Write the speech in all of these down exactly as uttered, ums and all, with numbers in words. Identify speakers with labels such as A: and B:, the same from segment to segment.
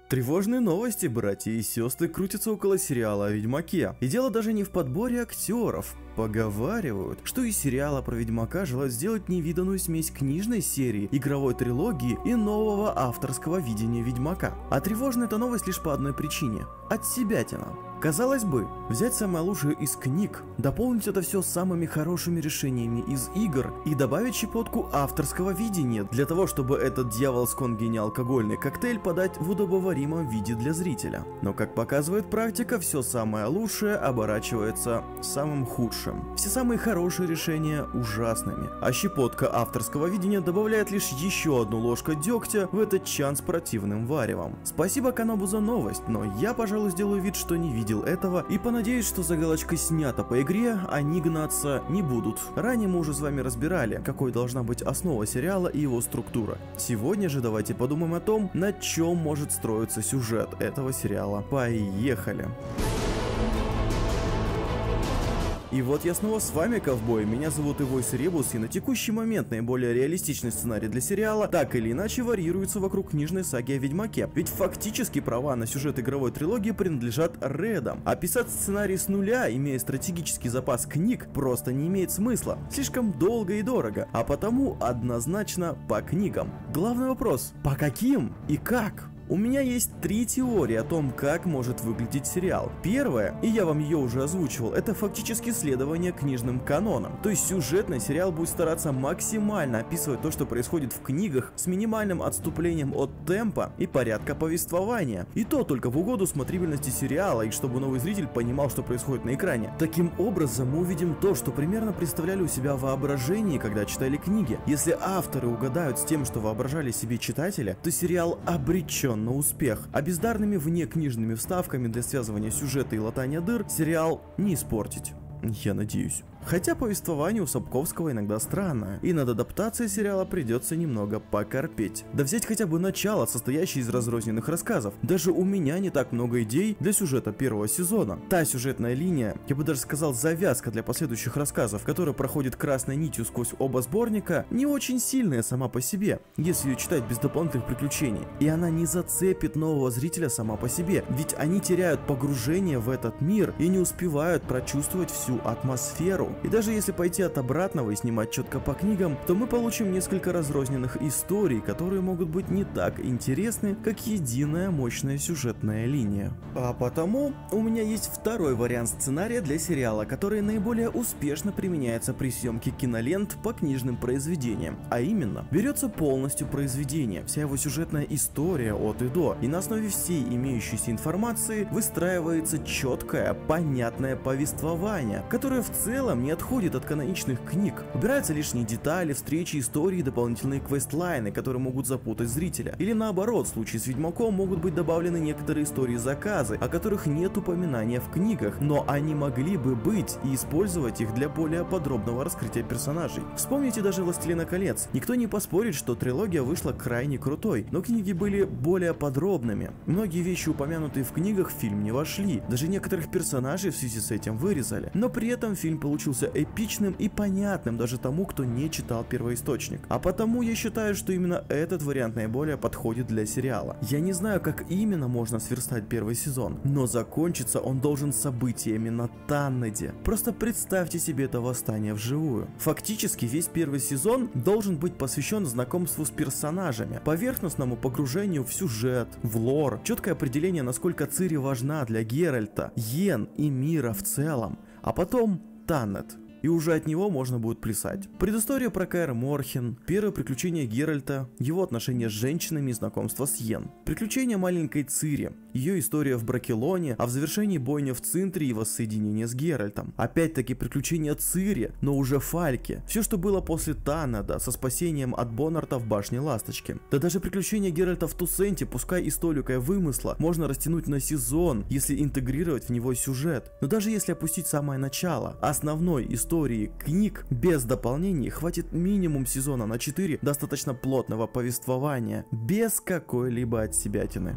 A: Тревожные новости, братья и сестры, крутятся около сериала о Ведьмаке. И дело даже не в подборе актеров. Поговаривают, что из сериала про Ведьмака желают сделать невиданную смесь книжной серии, игровой трилогии и нового авторского видения Ведьмака. А тревожна эта новость лишь по одной причине – отсебятина. Казалось бы, взять самое лучшее из книг, дополнить это все самыми хорошими решениями из игр и добавить щепотку авторского видения для того, чтобы этот дьяволско-гениалкогольный коктейль подать в удобоваримом виде для зрителя. Но как показывает практика, все самое лучшее оборачивается самым худшим. Все самые хорошие решения ужасными, а щепотка авторского видения добавляет лишь еще одну ложку дегтя в этот чан с противным варевом. Спасибо Канобу за новость, но я, пожалуй, сделаю вид, что не видел этого и понадеюсь, что загалочка снята по игре, они гнаться не будут. Ранее мы уже с вами разбирали, какой должна быть основа сериала и его структура. Сегодня же давайте подумаем о том, на чем может строиться сюжет этого сериала. Поехали! И вот я снова с вами, ковбой, меня зовут Ивойс Ребус, и на текущий момент наиболее реалистичный сценарий для сериала так или иначе варьируется вокруг книжной саги о Ведьмаке, ведь фактически права на сюжет игровой трилогии принадлежат Редам, а писать сценарий с нуля, имея стратегический запас книг, просто не имеет смысла, слишком долго и дорого, а потому однозначно по книгам. Главный вопрос, по каким и как? У меня есть три теории о том, как может выглядеть сериал. Первая, и я вам ее уже озвучивал, это фактически следование книжным канонам. То есть сюжетный сериал будет стараться максимально описывать то, что происходит в книгах, с минимальным отступлением от темпа и порядка повествования. И то только в угоду смотрибельности сериала, и чтобы новый зритель понимал, что происходит на экране. Таким образом, мы увидим то, что примерно представляли у себя в воображении, когда читали книги. Если авторы угадают с тем, что воображали себе читатели, то сериал обречен на успех, а бездарными внекнижными вставками для связывания сюжета и латания дыр сериал не испортить. Я надеюсь. Хотя повествование у Сапковского иногда странное, и над адаптацией сериала придется немного покорпеть. Да взять хотя бы начало, состоящее из разрозненных рассказов. Даже у меня не так много идей для сюжета первого сезона. Та сюжетная линия, я бы даже сказал завязка для последующих рассказов, которая проходит красной нитью сквозь оба сборника, не очень сильная сама по себе, если ее читать без дополнительных приключений. И она не зацепит нового зрителя сама по себе, ведь они теряют погружение в этот мир и не успевают прочувствовать всю атмосферу. И даже если пойти от обратного и снимать четко по книгам, то мы получим несколько разрозненных историй, которые могут быть не так интересны, как единая мощная сюжетная линия. А потому у меня есть второй вариант сценария для сериала, который наиболее успешно применяется при съемке кинолент по книжным произведениям. А именно, берется полностью произведение, вся его сюжетная история от и до, и на основе всей имеющейся информации выстраивается четкое, понятное повествование, которое в целом не отходит от каноничных книг. Убираются лишние детали, встречи, истории и дополнительные квестлайны, которые могут запутать зрителя. Или наоборот, в случае с Ведьмаком могут быть добавлены некоторые истории-заказы, о которых нет упоминания в книгах, но они могли бы быть и использовать их для более подробного раскрытия персонажей. Вспомните даже «Властелина колец». Никто не поспорит, что трилогия вышла крайне крутой, но книги были более подробными. Многие вещи, упомянутые в книгах, в фильм не вошли. Даже некоторых персонажей в связи с этим вырезали. Но при этом фильм получился эпичным и понятным даже тому, кто не читал первоисточник. А потому я считаю, что именно этот вариант наиболее подходит для сериала. Я не знаю, как именно можно сверстать первый сезон, но закончиться он должен событиями на Таннеде. Просто представьте себе это восстание вживую. Фактически весь первый сезон должен быть посвящен знакомству с персонажами, поверхностному погружению в сюжет, в лор, четкое определение, насколько Цири важна для Геральта, Йен и мира в целом, а потом Таннед. И уже от него можно будет плясать. Предыстория про Каэр Морхен, первое приключение Геральта, его отношения с женщинами и знакомство с Йен. Приключения маленькой Цири, ее история в Бракелоне, а в завершении бойня в Цинтре и воссоединение с Геральтом. Опять-таки приключения Цири, но уже Фальки. Все, что было после Таннеда, со спасением от Боннарта в башне Ласточки. Да даже приключения Геральта в Туссенте, пускай историкой вымысла, можно растянуть на сезон, если интегрировать в него сюжет. Но даже если опустить самое начало, основной истории книг без дополнений хватит минимум сезона на четыре достаточно плотного повествования, без какой-либо отсебятины.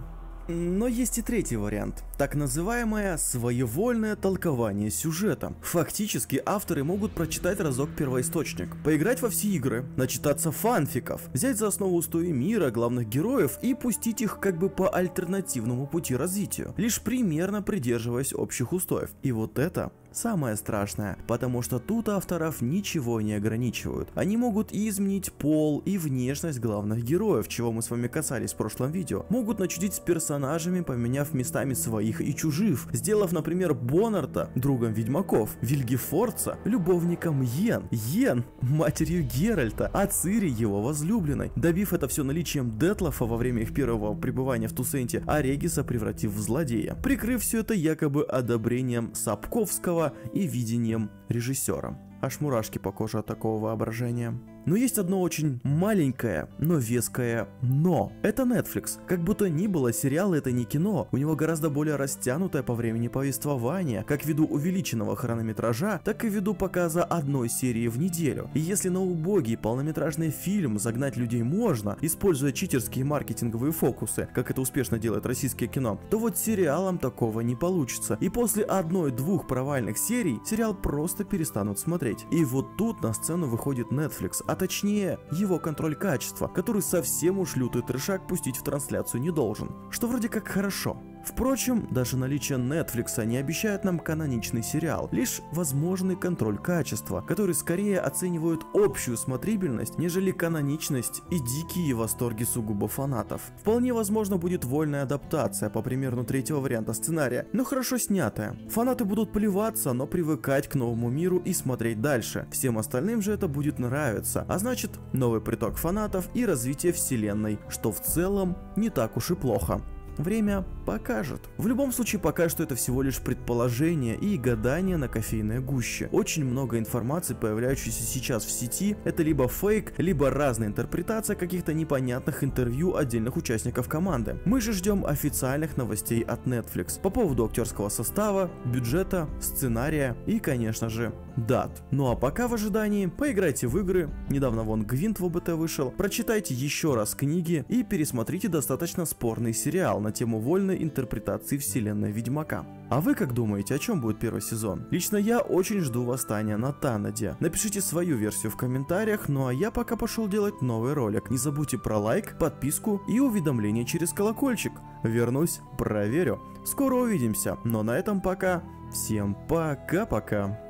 A: Но есть и третий вариант. Так называемое своевольное толкование сюжета. Фактически авторы могут прочитать разок первоисточник, поиграть во все игры, начитаться фанфиков, взять за основу устои мира, главных героев и пустить их как бы по альтернативному пути развитию, лишь примерно придерживаясь общих устоев. И вот это самое страшное, потому что тут авторов ничего не ограничивают. Они могут и изменить пол, и внешность главных героев, чего мы с вами касались в прошлом видео. Могут начудить с персонажами, поменяв местами своих и чужих, сделав, например, Боннарта другом ведьмаков, Вильгефорца любовником Йен, Йен матерью Геральта, а Цири его возлюбленной, добив это все наличием Детлафа во время их первого пребывания в Тусенте, а Региса превратив в злодея, прикрыв все это якобы одобрением Сапковского и видением режиссера. Аж мурашки по коже от такого воображения. Но есть одно очень маленькое, но веское «но». Это Netflix. Как бы то ни было, сериал это не кино. У него гораздо более растянутое по времени повествование, как ввиду увеличенного хронометража, так и ввиду показа одной серии в неделю. И если на убогий полнометражный фильм загнать людей можно, используя читерские маркетинговые фокусы, как это успешно делает российское кино, то вот сериалом такого не получится. И после одной-двух провальных серий сериал просто перестанут смотреть. И вот тут на сцену выходит Netflix, а точнее его контроль качества, который совсем уж лютый трешак пустить в трансляцию не должен, что вроде как хорошо. Впрочем, даже наличие Netflix не обещает нам каноничный сериал, лишь возможный контроль качества, который скорее оценивают общую смотрибельность, нежели каноничность и дикие восторги сугубо фанатов. Вполне возможно будет вольная адаптация, по примеру третьего варианта сценария, но хорошо снятая. Фанаты будут плеваться, но привыкать к новому миру и смотреть дальше. Всем остальным же это будет нравиться, а значит новый приток фанатов и развитие вселенной, что в целом не так уж и плохо. Время покажет. В любом случае, пока что это всего лишь предположение и гадание на кофейной гуще. Очень много информации, появляющейся сейчас в сети, это либо фейк, либо разная интерпретация каких-то непонятных интервью отдельных участников команды. Мы же ждем официальных новостей от Netflix по поводу актерского состава, бюджета, сценария и, конечно же, дат. Ну а пока в ожидании поиграйте в игры, недавно вон Гвинт в ОБТ вышел, прочитайте еще раз книги и пересмотрите достаточно спорный сериал на тему вольной интерпретации вселенной Ведьмака. А вы как думаете, о чем будет первый сезон? Лично я очень жду восстания на Танаде. Напишите свою версию в комментариях, ну а я пока пошел делать новый ролик. Не забудьте про лайк, подписку и уведомления через колокольчик. Вернусь, проверю. Скоро увидимся, но на этом пока. Всем пока-пока.